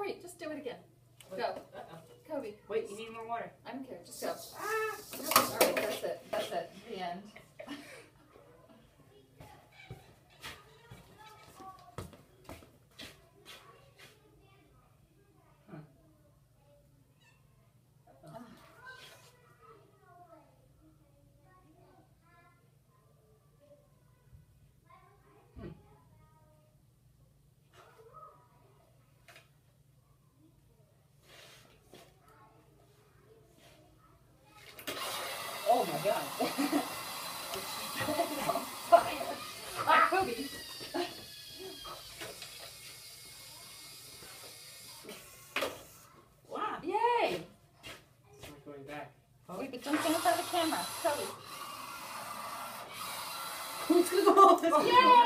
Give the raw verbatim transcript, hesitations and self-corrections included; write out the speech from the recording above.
Hurry, just do it again. Wait, Go. uh-oh. Kobe. Wait, you need more water. I don't care. Just go. Ah! All right, that's it. That's it. The end. Oh my God. It's on fire. Ah, Kobe. Wow. Yay. It's not going back. Oh. Wait, but don't think about the camera. Kobe. It's gonna go off this. Yay!